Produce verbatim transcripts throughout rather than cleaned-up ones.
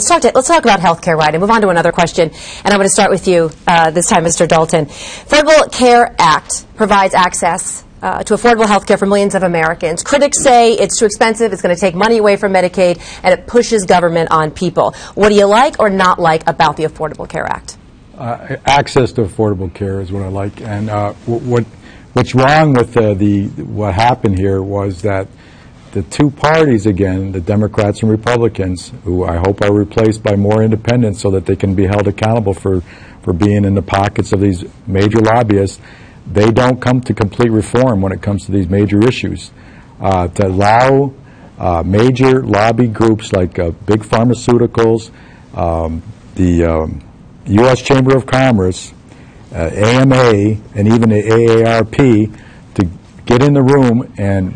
talk to, let's talk about health care, right, and move on to another question. And I'm going to start with you uh, this time, Mister Dalton. Affordable Care Act provides access uh, to affordable health care for millions of Americans. Critics say it's too expensive, it's going to take money away from Medicaid, and it pushes government on people. What do you like or not like about the Affordable Care Act? Uh, access to affordable care is what I like. And uh, what what's wrong with uh, the what happened here was that the two parties, again, the Democrats and Republicans, who I hope are replaced by more independents so that they can be held accountable for, for being in the pockets of these major lobbyists, they don't come to complete reform when it comes to these major issues. Uh, to allow uh, major lobby groups like uh, big pharmaceuticals, um, the um, U S Chamber of Commerce, uh, A M A, and even the A A R P to get in the room and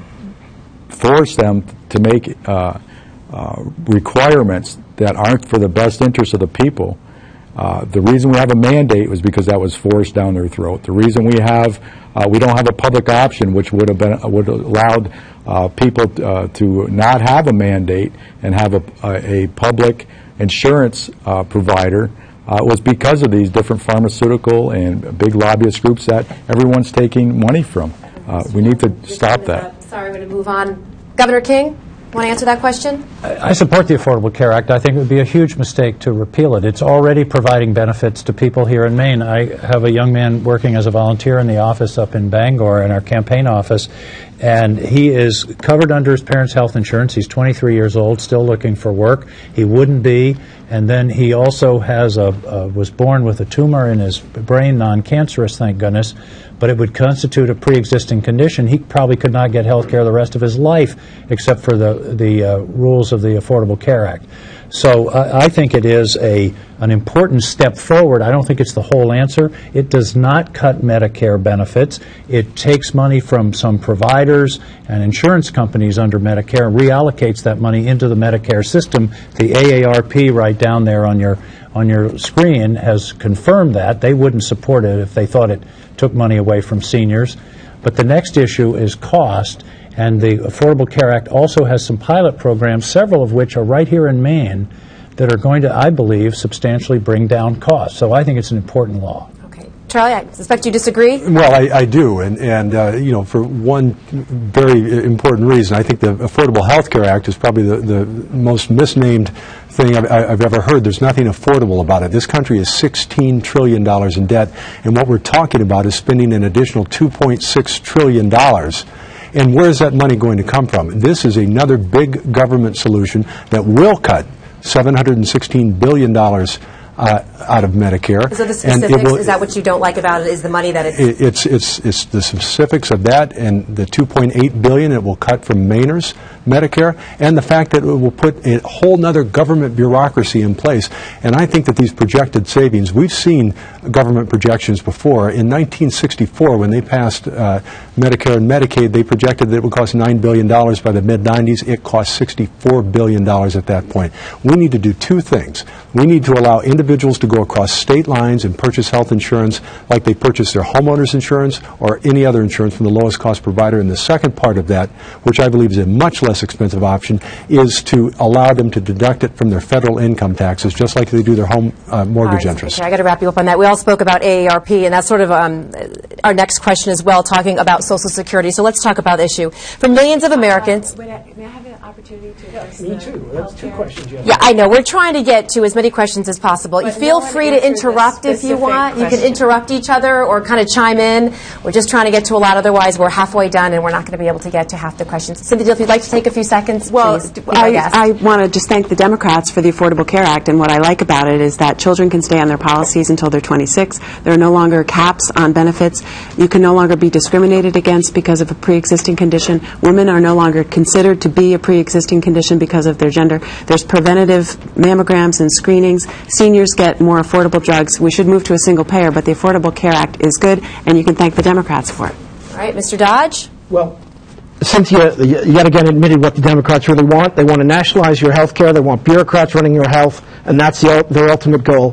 force them to make uh, uh, requirements that aren't for the best interest of the people. Uh, the reason we have a mandate was because that was forced down their throat. The reason we have uh, we don't have a public option, which would have been would have allowed uh, people uh, to not have a mandate and have a, a, a public insurance uh, provider, uh, was because of these different pharmaceutical and big lobbyist groups that everyone's taking money from. Uh, we need to stop that. Sorry, we're going to move on. Governor King, want to answer that question? I, I support the Affordable Care Act. I think it would be a huge mistake to repeal it. It's already providing benefits to people here in Maine. I have a young man working as a volunteer in the office up in Bangor, in our campaign office, and he is covered under his parents' health insurance. He's twenty-three years old, still looking for work. He wouldn't be, and then he also has a, uh, was born with a tumor in his brain, non-cancerous, thank goodness, but it would constitute a pre-existing condition. He probably could not get health care the rest of his life except for the, the uh, rules of the Affordable Care Act. So uh, I think it is a, an important step forward. I don't think it's the whole answer. It does not cut Medicare benefits. It takes money from some providers and insurance companies under Medicare and reallocates that money into the Medicare system. The A A R P right down there on your, on your screen has confirmed that. They wouldn't support it if they thought it took money away from seniors. But the next issue is cost. And the Affordable Care Act also has some pilot programs, several of which are right here in Maine, that are going to, I believe, substantially bring down costs. So I think it's an important law. Okay. Charlie, I suspect you disagree? Well, I, I do. And, and uh, you know, for one very important reason, I think the Affordable Health Care Act is probably the, the most misnamed thing I've, I've ever heard. There's nothing affordable about it. This country is sixteen trillion dollars in debt, and what we're talking about is spending an additional two point six trillion dollars. And where is that money going to come from? This is another big government solution that will cut seven hundred sixteen billion dollars uh, out of Medicare. So the specifics, will, is that what you don't like about it, is the money that it's... It, it's, it's, it's the specifics of that and the two point eight billion dollars it will cut from Mainers' Medicare, and the fact that it will put a whole other government bureaucracy in place. And I think that these projected savings, we've seen government projections before. In nineteen sixty-four, when they passed uh, Medicare and Medicaid, they projected that it would cost nine billion dollars by the mid nineties. It cost sixty-four billion dollars at that point. We need to do two things. We need to allow individuals to go across state lines and purchase health insurance like they purchase their homeowner's insurance or any other insurance from the lowest cost provider. And the second part of that, which I believe is a much less expensive option, is to allow them to deduct it from their federal income taxes, just like they do their home uh, mortgage right, interest. Okay, I got to wrap you up on that. We all spoke about A A R P, and that's sort of um, our next question as well, talking about Social Security. So let's talk about the issue. For millions of Americans... Uh, I, may I have an opportunity to address Me too. That's two questions you have. Yeah, I know. We're trying to get to as many questions as possible. But you feel no free to interrupt if you want. question. You can interrupt each other or kind of chime in. We're just trying to get to a lot. Otherwise, we're halfway done, and we're not going to be able to get to half the questions. Cynthia, if you'd like to take a few seconds, well, please. I, I want to just thank the Democrats for the Affordable Care Act, and what I like about it is that children can stay on their policies until they're twenty-six. There are no longer caps on benefits. You can no longer be discriminated against because of a pre-existing condition. Women are no longer considered to be a pre-existing condition because of their gender. There's preventative mammograms and screenings. Seniors get more affordable drugs. We should move to a single payer, but the Affordable Care Act is good, and you can thank the Democrats for it. All right, Mister Dodge? Well, Cynthia yet again admitted what the Democrats really want. They want to nationalize your health care. They want bureaucrats running your health, and that's the, their ultimate goal.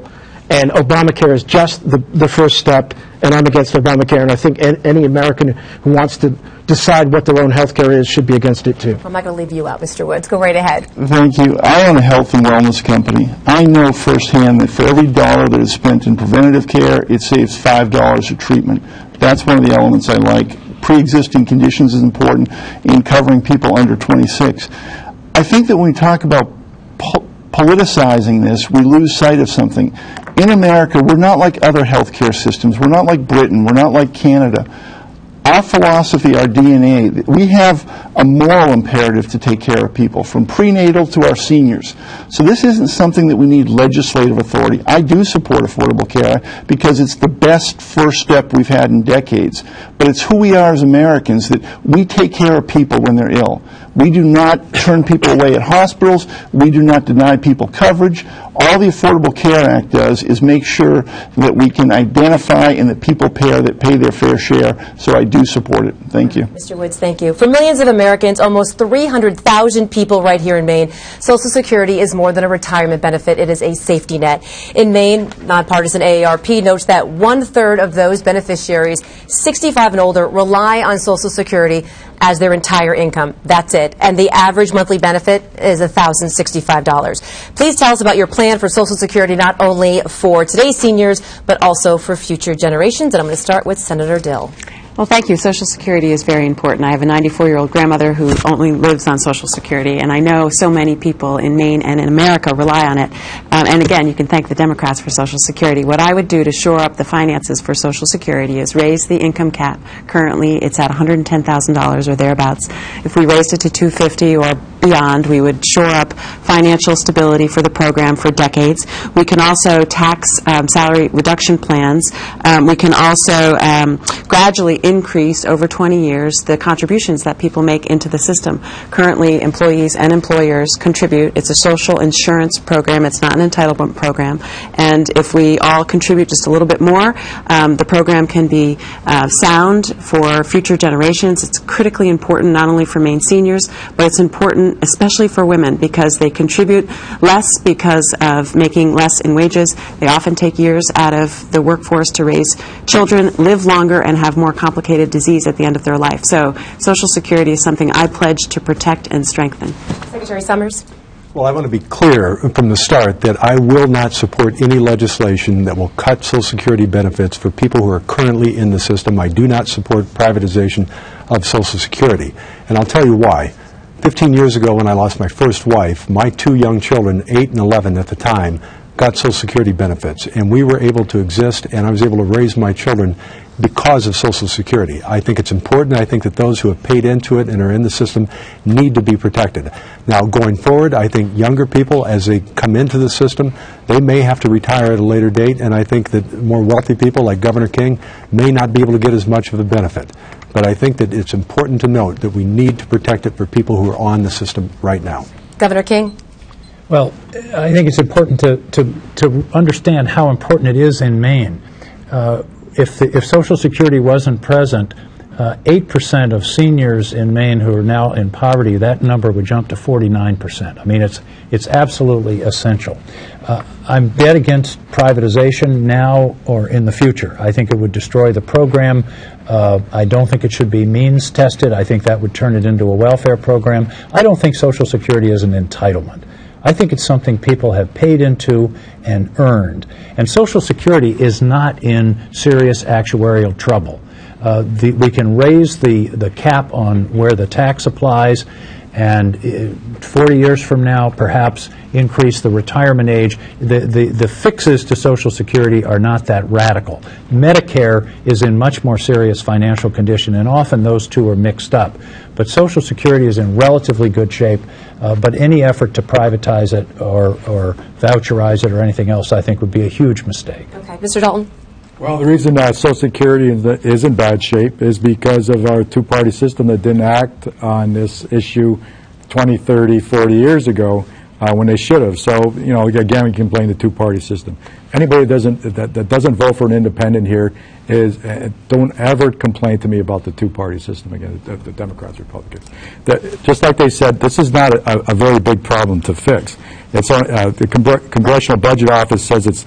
And Obamacare is just the, the first step, and I'm against Obamacare, and I think an, any American who wants to decide what their own health care is should be against it, too. I'm not going to leave you out, Mister Woods. Go right ahead. Thank you. I own a health and wellness company. I know firsthand that for every dollar that is spent in preventative care, it saves five dollars of treatment. That's one of the elements I like. Pre-existing conditions is important in covering people under twenty-six. I think that when we talk about po politicizing this, we lose sight of something. In America, we're not like other healthcare systems. We're not like Britain. We're not like Canada. Our philosophy, our D N A, we have a moral imperative to take care of people, from prenatal to our seniors. So this isn't something that we need legislative authority. I do support Affordable Care because it's the best first step we've had in decades. But it's who we are as Americans, that we take care of people when they're ill. We do not turn people away at hospitals. We do not deny people coverage. All the Affordable Care Act does is make sure that we can identify and that people pay, that pay their fair share. So I do support it. Thank you. Mister Woods, thank you. For millions of Americans, almost three hundred thousand people right here in Maine, Social Security is more than a retirement benefit. It is a safety net. In Maine, nonpartisan A A R P notes that one-third of those beneficiaries, sixty-five and older, rely on Social Security as their entire income. That's it. And the average monthly benefit is one thousand sixty-five dollars. Please tell us about your plan for Social Security, not only for today's seniors, but also for future generations. And I'm going to start with Senator Dill. Well, thank you. Social Security is very important. I have a ninety-four-year-old grandmother who only lives on Social Security, and I know so many people in Maine and in America rely on it. Um, and again, you can thank the Democrats for Social Security. What I would do to shore up the finances for Social Security is raise the income cap. Currently, it's at one hundred ten thousand dollars or thereabouts. If we raised it to two hundred fifty thousand dollars or beyond, we would shore up financial stability for the program for decades. We can also tax um, salary reduction plans. Um, we can also um, gradually increase over twenty years the contributions that people make into the system. Currently, employees and employers contribute. It's a social insurance program. It's not an entitlement program. And if we all contribute just a little bit more, um, the program can be uh, sound for future generations. It's critically important not only for Maine seniors, but it's important especially for women, because they contribute less because of making less in wages. They often take years out of the workforce to raise children, live longer, and have more complicated disease at the end of their life. So Social Security is something I pledge to protect and strengthen. Secretary Summers. Well, I want to be clear from the start that I will not support any legislation that will cut Social Security benefits for people who are currently in the system. I do not support privatization of Social Security. And I'll tell you why. Fifteen years ago, when I lost my first wife, my two young children, eight and eleven at the time, got Social Security benefits, and we were able to exist, and I was able to raise my children because of Social Security. I think it's important. I think that those who have paid into it and are in the system need to be protected. Now, going forward, I think younger people, as they come into the system, they may have to retire at a later date, and I think that more wealthy people, like Governor King, may not be able to get as much of a benefit. But I think that it's important to note that we need to protect it for people who are on the system right now. Governor King? Well, I think it's important to, to, to understand how important it is in Maine. Uh, if, the, if Social Security wasn't present, uh, eight percent of seniors in Maine who are now in poverty, that number would jump to forty-nine percent. I mean, it's, it's absolutely essential. Uh, I'm dead against privatization now or in the future. I think it would destroy the program. Uh, I don't think it should be means tested. I think that would turn it into a welfare program. I don't think Social Security is an entitlement. I think it's something people have paid into and earned. And Social Security is not in serious actuarial trouble. Uh, the, we can raise the, the cap on where the tax applies, and uh, forty years from now, perhaps increase the retirement age. The, the, the fixes to Social Security are not that radical. Medicare is in much more serious financial condition, and often those two are mixed up. But Social Security is in relatively good shape, uh, but any effort to privatize it or, or voucherize it or anything else, I think, would be a huge mistake. Okay. Mister Dalton? Well, the reason uh, Social Security is, is in bad shape is because of our two-party system that didn't act on this issue twenty, thirty, forty years ago uh, when they should have. So, you know, again, we can blame the two-party system. Anybody that doesn't, that, that doesn't vote for an independent here is, uh, don't ever complain to me about the two-party system again, the, the Democrats, Republicans. That, just like they said, this is not a, a very big problem to fix. It's on, uh, the Congr Congressional Budget Office says it's zero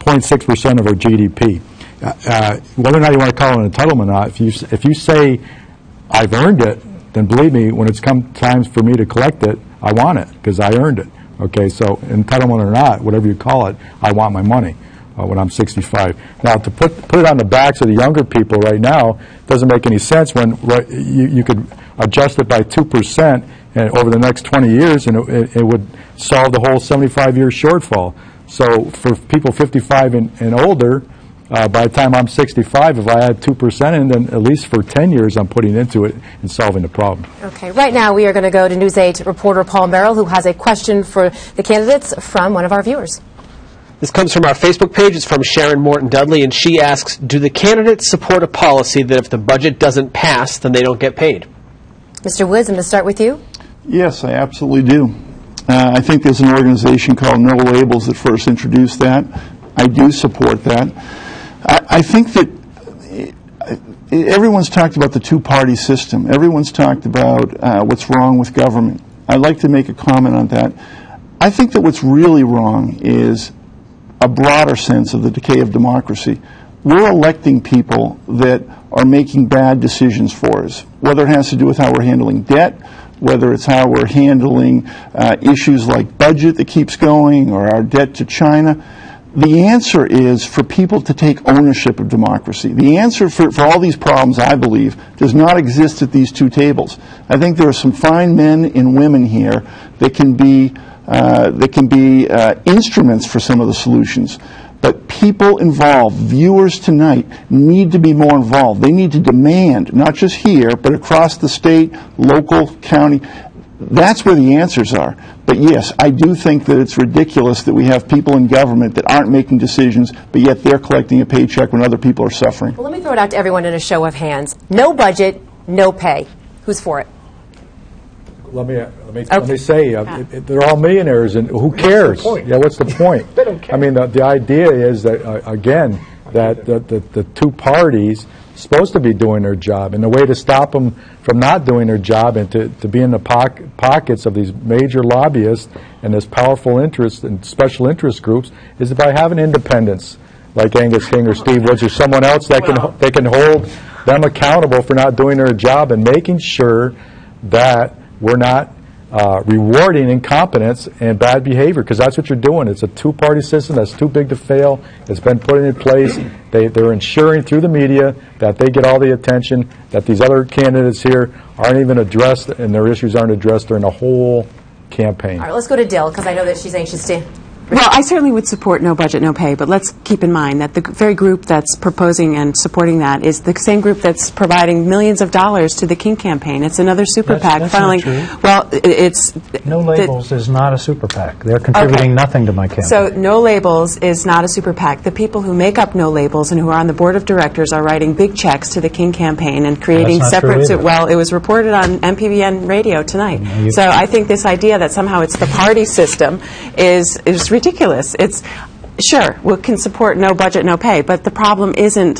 point six percent of our G D P. Uh, uh, whether or not you want to call it an entitlement or not, if you, if you say, I've earned it, then believe me, when it's come times for me to collect it, I want it, because I earned it. Okay, so entitlement or not, whatever you call it, I want my money uh, when I'm sixty-five. Now, to put, put it on the backs of the younger people right now doesn't make any sense when right, you, you could adjust it by two percent and over the next twenty years, and it, it would solve the whole seventy-five year shortfall. So for people fifty-five and, and older, uh, by the time I'm sixty-five, if I add two percent in, then at least for ten years I'm putting into it and solving the problem. Okay, right now we are going to go to News eight reporter Paul Merrill, who has a question for the candidates from one of our viewers. This comes from our Facebook page. It's from Sharon Morton Dudley, and she asks, do the candidates support a policy that if the budget doesn't pass, then they don't get paid? Mister Woods, I'm going to start with you. Yes, I absolutely do. Uh, I think there's an organization called No Labels that first introduced that. I do support that. I, I think that uh, everyone's talked about the two-party system. Everyone's talked about uh, what's wrong with government. I'd like to make a comment on that. I think that what's really wrong is a broader sense of the decay of democracy. We're electing people that are making bad decisions for us, whether it has to do with how we're handling debt, whether it's how we're handling uh, issues like budget that keeps going or our debt to China. The answer is for people to take ownership of democracy. The answer for, for all these problems, I believe, does not exist at these two tables. I think there are some fine men and women here that can be, uh, that can be uh, instruments for some of the solutions. But people involved, viewers tonight, need to be more involved. They need to demand, not just here, but across the state, local, county. That's where the answers are. But yes, I do think that it's ridiculous that we have people in government that aren't making decisions, but yet they're collecting a paycheck when other people are suffering. Well, let me throw it out to everyone in a show of hands. No budget, no pay. Who's for it? Let me let me Okay. let me say uh, it, it, they're all millionaires, and who cares? point? Yeah, what's the point? They don't care. I mean, the, the idea is that uh, again that the, the the two parties supposed to be doing their job, and the way to stop them from not doing their job and to, to be in the poc pockets of these major lobbyists and this powerful interest and special interest groups is by having independence, like Angus King or Steve Woods or someone else that can they can hold them accountable for not doing their job and making sure that we're not uh, rewarding incompetence and bad behavior, because that's what you're doing. It's a two-party system that's too big to fail. It's been put in place. They, they're ensuring through the media that they get all the attention, that these other candidates here aren't even addressed and their issues aren't addressed during the whole campaign. All right, let's go to Dill, because I know that she's anxious to... Well, I certainly would support no budget, no pay, but let's keep in mind that the very group that's proposing and supporting that is the same group that's providing millions of dollars to the King campaign. It's another super That's- PAC that's not funneling. true. Well, i- it's No the- Labels is not a super PAC. They're contributing Okay. nothing to my campaign. So No Labels is not a super PAC. The people who make up No Labels and who are on the board of directors are writing big checks to the King campaign and creating That's not true separate. either. Well, it was reported on M P B N radio tonight. you- So I think this idea that somehow it's the party system is is ridiculous. It's sure we can support no budget, no pay, but the problem isn't,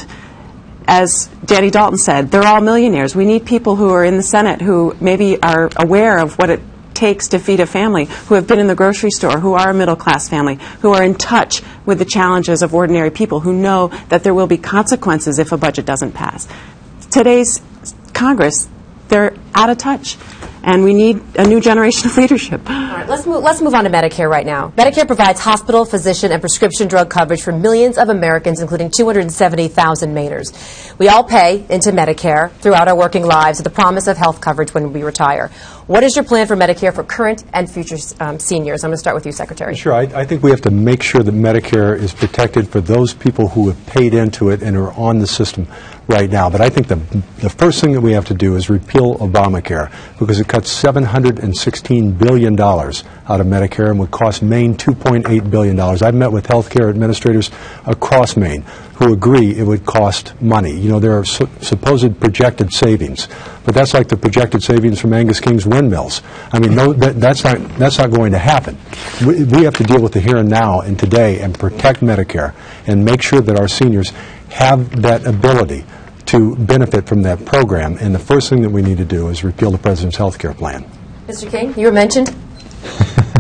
as Danny Dalton said, they're all millionaires. We need people who are in the Senate who maybe are aware of what it takes to feed a family, who have been in the grocery store, who are a middle-class family, who are in touch with the challenges of ordinary people, who know that there will be consequences if a budget doesn't pass. Today's Congress, they're out of touch, and we need a new generation of leadership. All right, let's move, let's move on to Medicare right now. Medicare provides hospital, physician, and prescription drug coverage for millions of Americans, including two hundred seventy thousand Mainers. We all pay into Medicare throughout our working lives with the promise of health coverage when we retire. What is your plan for Medicare for current and future um, seniors? I'm going to start with you, Secretary. Sure. I, I think we have to make sure that Medicare is protected for those people who have paid into it and are on the system right now. But I think the, the first thing that we have to do is repeal Obamacare, because it cuts seven hundred sixteen billion dollars out of Medicare and would cost Maine two point eight billion dollars. I've met with health care administrators across Maine who agree it would cost money. You know, there are su supposed projected savings, but that's like the projected savings from Angus King's windmills. I mean, no, that, that's not that's not going to happen. We, we have to deal with the here and now and today and protect Medicare and make sure that our seniors have that ability to benefit from that program. And the first thing that we need to do is repeal the President's health care plan. Mister King, you were mentioned.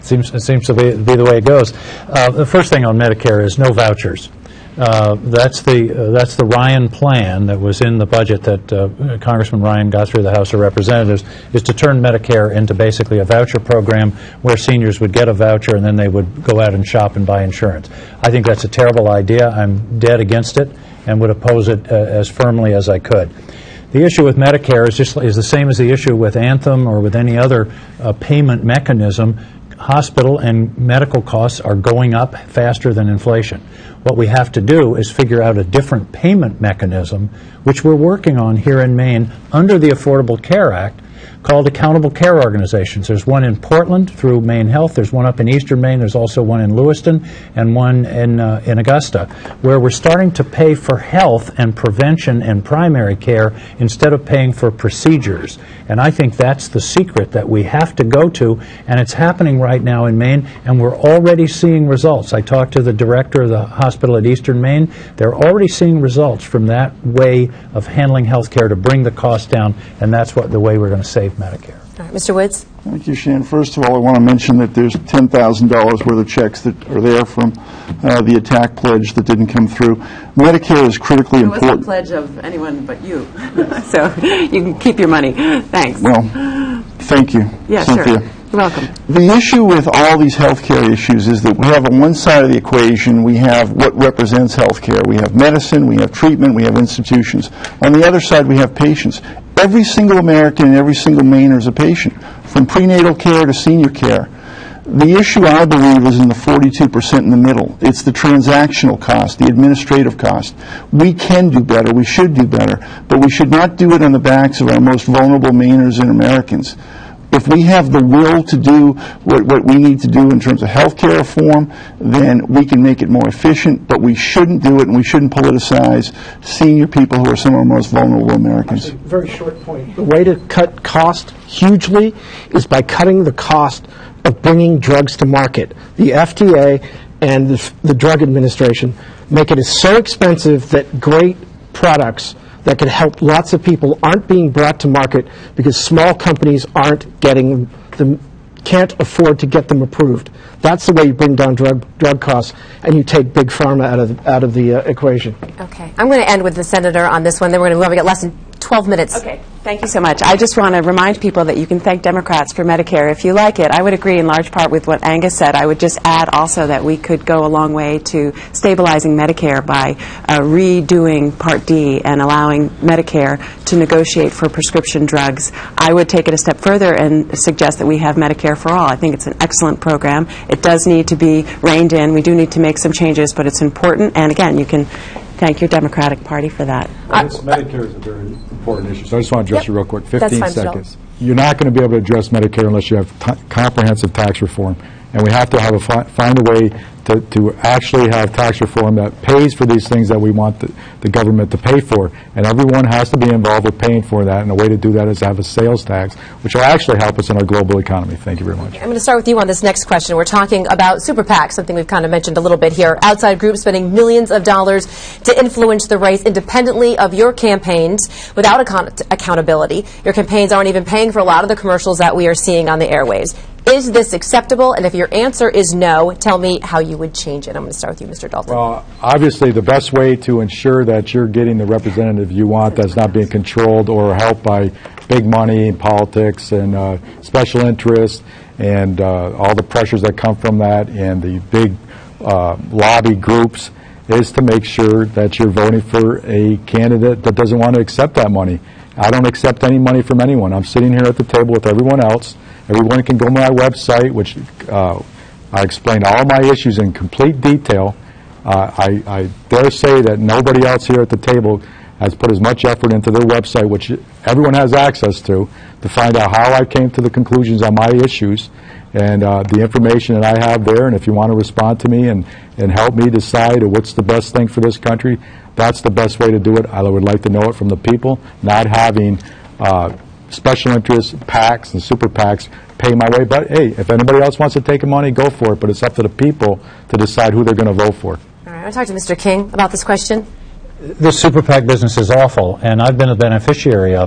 Seems, it seems to be, be the way it goes. Uh, the first thing on Medicare is no vouchers. Uh, that's the uh, that's the Ryan plan that was in the budget that uh, Congressman Ryan got through the House of Representatives, is to turn Medicare into basically a voucher program where seniors would get a voucher and then they would go out and shop and buy insurance. I think that's a terrible idea. I'm dead against it and would oppose it uh, as firmly as I could. The issue with Medicare is just is the same as the issue with Anthem or with any other uh, payment mechanism. Hospital and medical costs are going up faster than inflation. What we have to do is figure out a different payment mechanism, which we're working on here in Maine under the Affordable Care Act, called accountable care organizations. There's one in Portland through Maine Health. There's one up in eastern Maine. There's also one in Lewiston and one in, uh, in Augusta, where we're starting to pay for health and prevention and primary care instead of paying for procedures. And I think that's the secret that we have to go to, and it's happening right now in Maine, and we're already seeing results. I talked to the director of the hospital at Eastern Maine. They're already seeing results from that way of handling health care to bring the cost down, and that's what the way we're going to save Medicare. All right, Mister Woods. Thank you, Shan. First of all, I want to mention that there's ten thousand dollars worth of checks that are there from uh, the attack pledge that didn't come through. Medicare is critically It wasn't important. a pledge of anyone but you, so you can keep your money. Thanks. Well, thank you, yeah, Cynthia. Sure. You're welcome. The issue with all these health care issues is that we have on one side of the equation, we have what represents health care. We have medicine, we have treatment, we have institutions. On the other side, we have patients. Every single American and every single Mainer is a patient, from prenatal care to senior care. The issue, I believe, is in the forty-two percent in the middle. It's the transactional cost, the administrative cost. We can do better, we should do better, but we should not do it on the backs of our most vulnerable Mainers and Americans. If we have the will to do what, what we need to do in terms of health care reform, then we can make it more efficient, but we shouldn't do it and we shouldn't politicize senior people who are some of our most vulnerable Americans. Very short point. The way to cut cost hugely is by cutting the cost of bringing drugs to market. The F D A and the, the Drug Administration make it so expensive that great products that could help lots of people aren't being brought to market because small companies aren't getting them, can't afford to get them approved. That's the way you bring down drug drug costs, and you take big pharma out of the, out of the uh, equation. Okay, I'm going to end with the senator on this one. Then we're going to move on. We got less than twelve minutes. Okay, thank you so much. I just want to remind people that you can thank Democrats for Medicare if you like it. I would agree in large part with what Angus said. I would just add also that we could go a long way to stabilizing Medicare by uh, redoing Part D and allowing Medicare to negotiate for prescription drugs. I would take it a step further and suggest that we have Medicare for all. I think it's an excellent program. It does need to be reined in. We do need to make some changes, but it's important. And again, you can thank your Democratic Party for that. Well, this Medicare is a very important issue, so I just want to address Yep. you real quick. That's fifteen fine, seconds. You're not going to be able to address Medicare unless you have t- comprehensive tax reform, and we have to have a fi- find a way to, to actually have tax reform that pays for these things that we want the, the government to pay for, and everyone has to be involved with paying for that, and the way to do that is to have a sales tax, which will actually help us in our global economy. Thank you very much. I'm going to start with you on this next question. We're talking about super PACs, something we've kind of mentioned a little bit here. Outside groups spending millions of dollars to influence the race independently of your campaigns without account- accountability. Your campaigns aren't even paying for a lot of the commercials that we are seeing on the airwaves. Is this acceptable? And if your answer is no, tell me how you would change it. I'm going to start with you, Mister Dalton. Well, obviously, the best way to ensure that you're getting the representative you want that's not being controlled or helped by big money and politics and uh, special interests and uh, all the pressures that come from that and the big uh, lobby groups is to make sure that you're voting for a candidate that doesn't want to accept that money. I don't accept any money from anyone. I'm sitting here at the table with everyone else. Everyone can go to my website, which uh, I explain all my issues in complete detail. Uh, I, I dare say that nobody else here at the table has put as much effort into their website, which everyone has access to, to find out how I came to the conclusions on my issues and uh, the information that I have there. And if you want to respond to me and, and help me decide what's the best thing for this country, that's the best way to do it. I would like to know it from the people, not having uh, special interests, PACs and super PACs pay my way. But, hey, if anybody else wants to take the money, go for it. But it's up to the people to decide who they're going to vote for. All right, I want to talk to Mister King about this question. This super PAC business is awful, and I've been a beneficiary of it.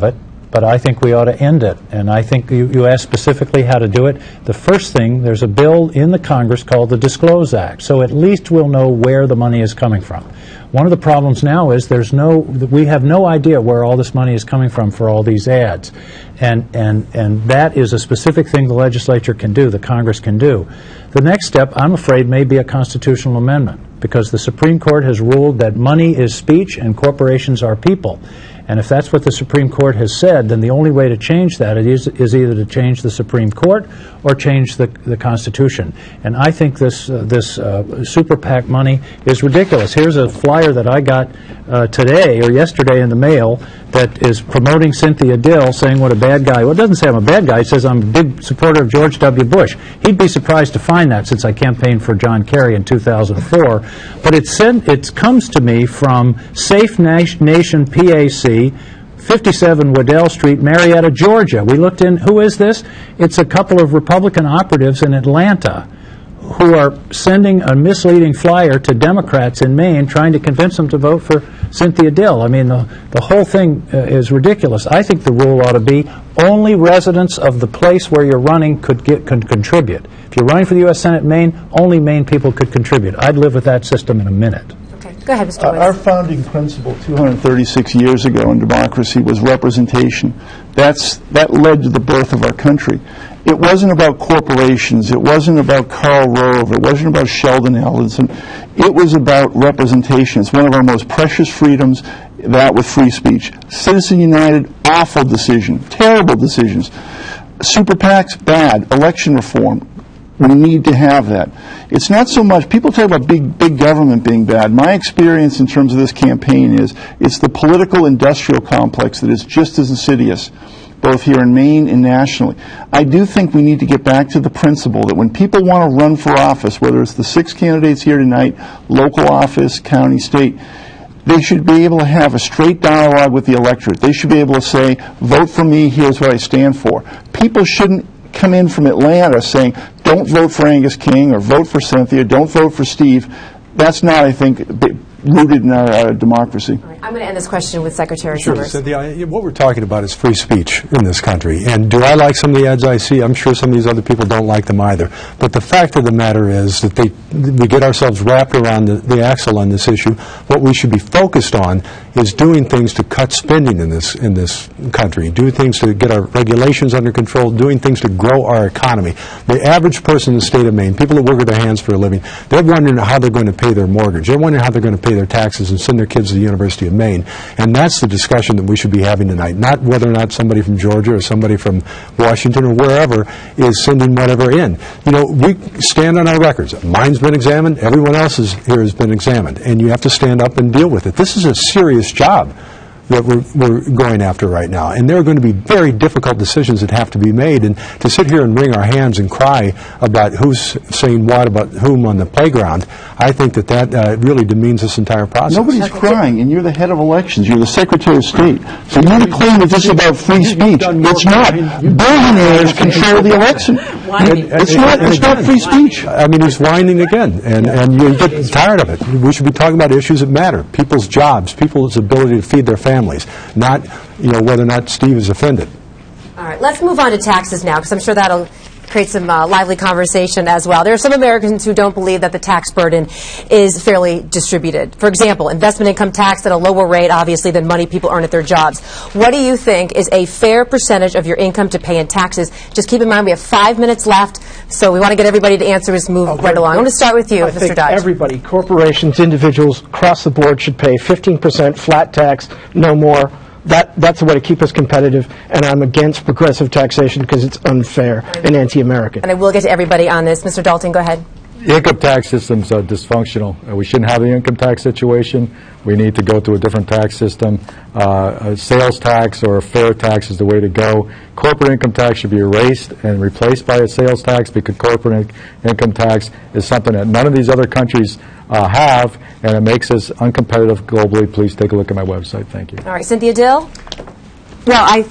but I think we ought to end it. And I think you, you asked specifically how to do it. The first thing, there's a bill in the Congress called the Disclose Act, so at least we'll know where the money is coming from. One of the problems now is there's no, we have no idea where all this money is coming from for all these ads. And, and, and that is a specific thing the legislature can do, the Congress can do. The next step, I'm afraid, may be a constitutional amendment, because the Supreme Court has ruled that money is speech and corporations are people. And if that's what the Supreme Court has said, then the only way to change that is, is either to change the Supreme Court or change the, the Constitution. And I think this, uh, this uh, super PAC money is ridiculous. Here's a flyer that I got uh, today or yesterday in the mail that is promoting Cynthia Dill, saying what a bad guy. Well, it doesn't say I'm a bad guy. It says I'm a big supporter of George W. Bush. He'd be surprised to find that, since I campaigned for John Kerry in two thousand four. But it, sent, it comes to me from Safe Nation P A C, fifty-seven Waddell Street, Marietta, Georgia. We looked in, who is this? It's a couple of Republican operatives in Atlanta who are sending a misleading flyer to Democrats in Maine trying to convince them to vote for Cynthia Dill. I mean, the, the whole thing uh, is ridiculous. I think the rule ought to be only residents of the place where you're running could get can contribute. If you're running for the U S Senate in Maine, only Maine people could contribute. I'd live with that system in a minute. Okay. Go ahead, Mister Uh, Woods. our founding principle two hundred thirty-six years ago in democracy was representation. That's, that led to the birth of our country. It wasn't about corporations. It wasn't about Karl Rove. It wasn't about Sheldon Adelson. It was about representation. It's one of our most precious freedoms, that with free speech. Citizen United, awful decision, terrible decisions. Super PACs, bad. Election reform, we need to have that. It's not so much, people talk about big, big government being bad. My experience in terms of this campaign is it's the political industrial complex that is just as insidious, both here in Maine and nationally. I do think we need to get back to the principle that when people want to run for office, whether it's the six candidates here tonight, local office, county, state, they should be able to have a straight dialogue with the electorate. They should be able to say, vote for me, here's what I stand for. People shouldn't come in from Atlanta saying, don't vote for Angus King or vote for Cynthia, don't vote for Steve. That's not, I think, rooted in our uh, democracy. All right, I'm going to end this question with Secretary Sure, Summers. Cynthia, what we're talking about is free speech in this country. And do I like some of the ads I see? I'm sure some of these other people don't like them either. But the fact of the matter is that they, we get ourselves wrapped around the, the axle on this issue. What we should be focused on is doing things to cut spending in this, in this country, do things to get our regulations under control, doing things to grow our economy. The average person in the state of Maine, people that work with their hands for a living, they're wondering how they're going to pay their mortgage. They're wondering how they're going to pay their taxes and send their kids to the University of Maine. And that's the discussion that we should be having tonight, not whether or not somebody from Georgia or somebody from Washington or wherever is sending whatever in. You know, we stand on our records. Mine's been examined. Everyone else's here has been examined. And you have to stand up and deal with it. This is a serious job that we're, we're going after right now. And there are going to be very difficult decisions that have to be made. And to sit here and wring our hands and cry about who's saying what about whom on the playground, I think that that uh, really demeans this entire process. Nobody's crying, and you're the head of elections. You're the Secretary of State. So you're to claim that this is about free speech. It's not. Billionaires control the election. It's not, it's not free speech. I mean, he's whining again, and, and you get tired of it. We should be talking about issues that matter. People's jobs, people's ability to feed their families, not, you know, whether or not Steve is offended. All right, let's move on to taxes now, because I'm sure that'll create some uh, lively conversation as well. There are some Americans who don't believe that the tax burden is fairly distributed. For example, investment income tax at a lower rate, obviously, than money people earn at their jobs. What do you think is a fair percentage of your income to pay in taxes? Just keep in mind we have five minutes left, so we want to get everybody to answer as move okay. right along. I'm going to start with you, I Mister think Dodge. Everybody, corporations, individuals, across the board should pay fifteen percent flat tax, no more. That, that's the way to keep us competitive, and I'm against progressive taxation because it's unfair and anti-American. And I will get to everybody on this. Mister Dalton, go ahead. The income tax system's uh, dysfunctional. Uh, we shouldn't have the income tax situation. We need to go to a different tax system. Uh, a sales tax or a fair tax is the way to go. Corporate income tax should be erased and replaced by a sales tax, because corporate in income tax is something that none of these other countries uh, have, and it makes us uncompetitive globally. Please take a look at my website. Thank you. All right, Cynthia Dill? Well, I think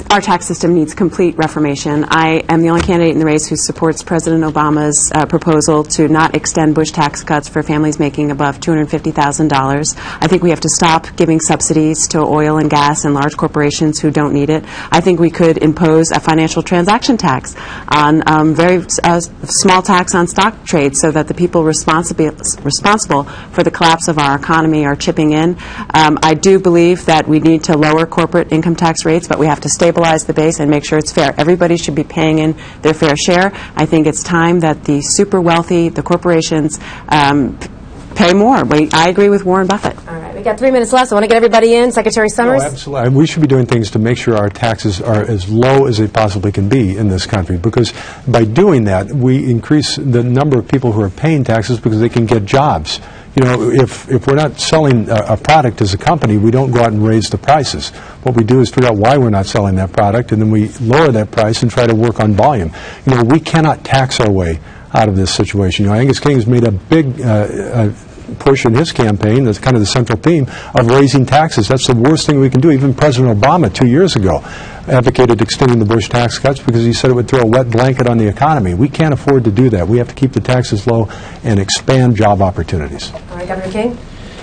our tax system needs complete reformation. I am the only candidate in the race who supports President Obama's uh, proposal to not extend Bush tax cuts for families making above two hundred fifty thousand dollars. I think we have to stop giving subsidies to oil and gas and large corporations who don't need it. I think we could impose a financial transaction tax on um, very uh, small tax on stock trades so that the people responsible responsible for the collapse of our economy are chipping in. Um, I do believe that we need to lower corporate income tax rates, but we have to stabilize the base and make sure it's fair. Everybody should be paying in their fair share. I think it's time that the super wealthy, the corporations, um, pay more. We, I agree with Warren Buffett. All right, we got three minutes left. So I want to get everybody in. Secretary Summers? Oh, absolutely. We should be doing things to make sure our taxes are as low as they possibly can be in this country, because by doing that, we increase the number of people who are paying taxes because they can get jobs. You know, if, if we're not selling a, a product as a company, we don't go out and raise the prices. What we do is figure out why we're not selling that product, and then we lower that price and try to work on volume. You know, we cannot tax our way out of this situation. You know, Angus King has made a big uh, uh, push in his campaign, that's kind of the central theme, of raising taxes. That's the worst thing we can do. Even President Obama, two years ago, advocated extending the Bush tax cuts because he said it would throw a wet blanket on the economy. We can't afford to do that. We have to keep the taxes low and expand job opportunities. All right, Governor King?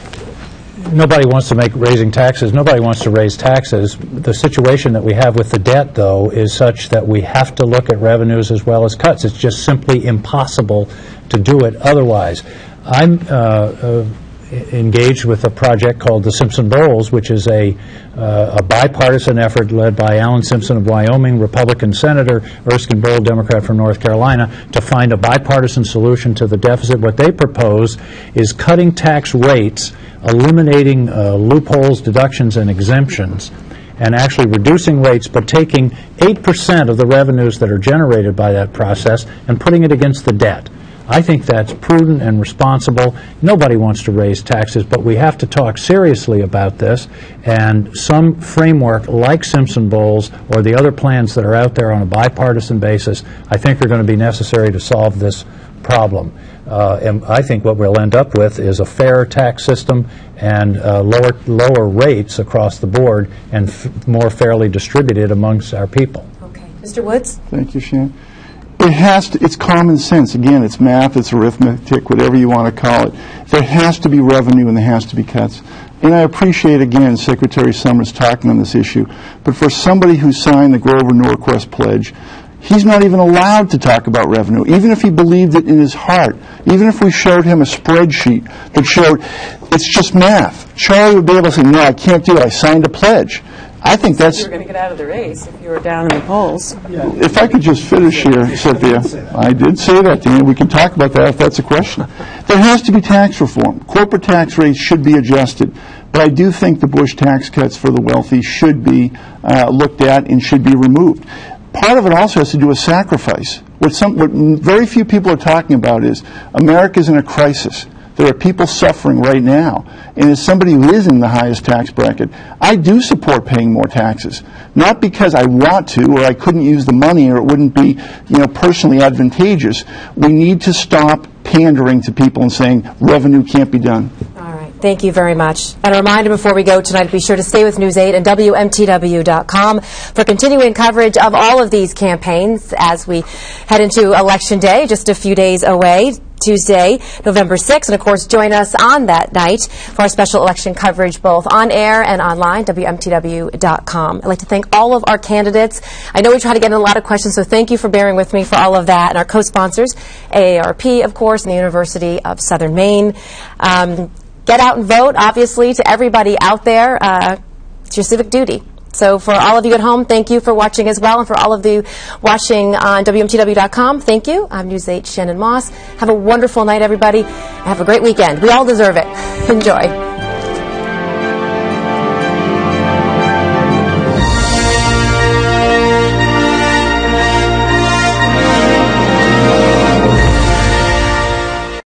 Nobody wants to make raising taxes. Nobody wants to raise taxes. The situation that we have with the debt, though, is such that we have to look at revenues as well as cuts. It's just simply impossible to do it otherwise. I'm uh, uh, engaged with a project called the Simpson Bowls, which is a, uh, a bipartisan effort led by Alan Simpson of Wyoming, Republican Senator, Erskine Bowl, Democrat from North Carolina, to find a bipartisan solution to the deficit. What they propose is cutting tax rates, eliminating uh, loopholes, deductions, and exemptions, and actually reducing rates, but taking eight percent of the revenues that are generated by that process and putting it against the debt. I think that's prudent and responsible. Nobody wants to raise taxes, but we have to talk seriously about this, and some framework like Simpson Bowls or the other plans that are out there on a bipartisan basis, I think are going to be necessary to solve this problem. Uh, and I think what we'll end up with is a fair tax system and uh, lower, lower rates across the board and f more fairly distributed amongst our people. Okay. Mister Woods? Thank you, Shannon. It has to, it's common sense. Again, it's math, it's arithmetic, whatever you want to call it. There has to be revenue and there has to be cuts. And I appreciate, again, Secretary Summers talking on this issue. But for somebody who signed the Grover Norquist Pledge, he's not even allowed to talk about revenue, even if he believed it in his heart. Even if we showed him a spreadsheet that showed it's just math, Charlie would be able to say, no, I can't do it. I signed a pledge. I think that's... You were going to get out of the race if you were down in the polls. If I could just finish here, Cynthia. I did say that, Dan. We can talk about that if that's a question. There has to be tax reform. Corporate tax rates should be adjusted. But I do think the Bush tax cuts for the wealthy should be uh, looked at and should be removed. Part of it also has to do with sacrifice. What, some, what very few people are talking about is America's in a crisis. There are people suffering right now. And as somebody who is in the highest tax bracket, I do support paying more taxes. Not because I want to or I couldn't use the money or it wouldn't be, you know, personally advantageous. We need to stop pandering to people and saying revenue can't be done. All right. Thank you very much. And a reminder before we go tonight, be sure to stay with News eight and W M T W dot com for continuing coverage of all of these campaigns as we head into Election Day, just a few days away. Tuesday, November sixth, and of course join us on that night for our special election coverage both on air and online, W M T W dot com. I'd like to thank all of our candidates. I know we try to get in a lot of questions, so thank you for bearing with me for all of that, and our co-sponsors, A A R P, of course, and the University of Southern Maine. Um, get out and vote, obviously, to everybody out there. Uh, it's your civic duty. So for all of you at home, thank you for watching as well. And for all of you watching on W M T W dot com, thank you. I'm News eight's Shannon Moss. Have a wonderful night, everybody. Have a great weekend. We all deserve it. Enjoy.